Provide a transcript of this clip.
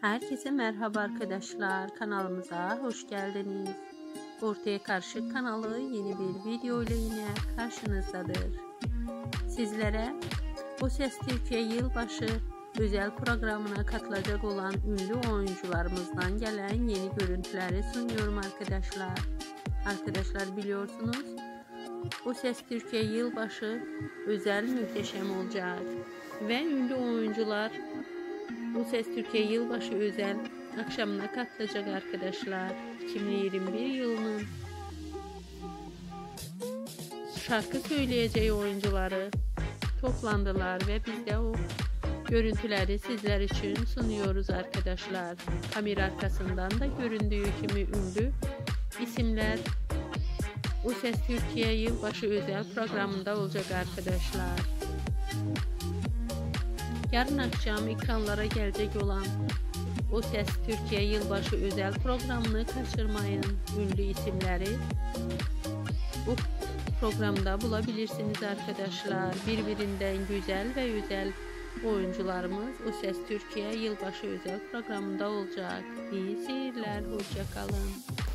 Herkese merhaba arkadaşlar, kanalımıza hoş geldiniz. Ortaya Karışık kanalı yeni bir video ile yine karşınızdadır. Sizlere O Ses Türkiye yılbaşı özel programına katılacak olan ünlü oyuncularımızdan gelen yeni görüntüleri sunuyorum arkadaşlar. Arkadaşlar biliyorsunuz O Ses Türkiye yılbaşı özel muhteşem olacak ve ünlü oyuncular O Ses Türkiye yılbaşı özel akşamına katılacak arkadaşlar. 2021 yılının şarkı söyleyeceği oyuncuları toplandılar ve biz de o görüntüleri sizler için sunuyoruz arkadaşlar. Kamera arkasından da göründüğü kimi ünlü isimler O Ses Türkiye yılbaşı özel programında olacak arkadaşlar. Yarın akşam ekranlara gelecek olan O Ses Türkiye yılbaşı özel programını kaçırmayın. Ünlü isimleri bu programda bulabilirsiniz arkadaşlar. Birbirinden güzel ve özel oyuncularımız O Ses Türkiye yılbaşı özel programında olacak. İyi seyirler, hoşça kalın.